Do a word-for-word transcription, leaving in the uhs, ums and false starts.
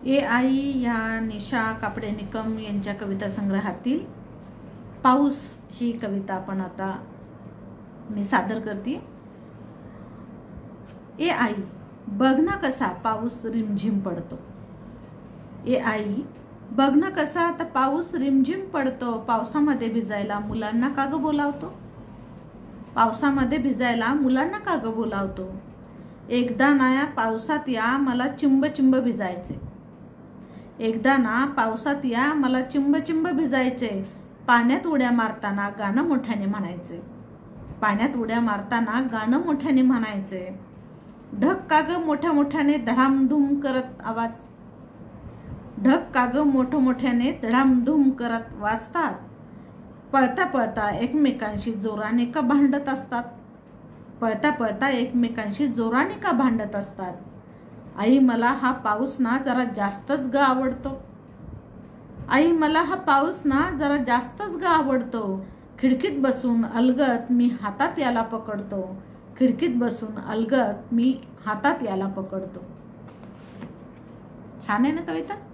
ए आई या निशा कापडे निकम यांच्या कविता संग्रहातील पाऊस ही कविता आपण आता मी सादर करते। ए आई बघ ना कसा पाऊस रिमझिम पडतो। ए आई बघ ना कसा आता पाऊस रिमझिम पडतो। पावसामध्ये भिजायला मुलांना का ग बोलावतो। पावसामध्ये भिजायला मुलांना का ग बोलावतो। एकदा ना या पावसात या मला चिंब चिंब भिजायचे। एकदा ना पावसात या मला चिंब चिंब भिजायचे। पाण्यात उड्या मारताना गाणं मोठ्याने म्हणायचे। पाण्यात उड्या मारताना गाणं मोठ्याने म्हणायचे। ढग काग मोठ्या मोठ्याने धडामधूम करत आवाज ढग काग मोठ मोठ्याने धडामधूम करत वाजतात। पळता पळता एकमेकांशी जोराने का भांडत असतात। पळता पळता एकमेकांशी जोराने का भांडत असतात। आई मला हा पाऊस ना जरा जास्तच ग आवडतो। आई मला हा पाऊस ना जरा जास्तच ग आवडतो। खिडकीत बसून अलगद मी हातात याला पकडतो। खिडकीत बसून अलगद मी हातात याला पकडतो। छान आहे ना कविता।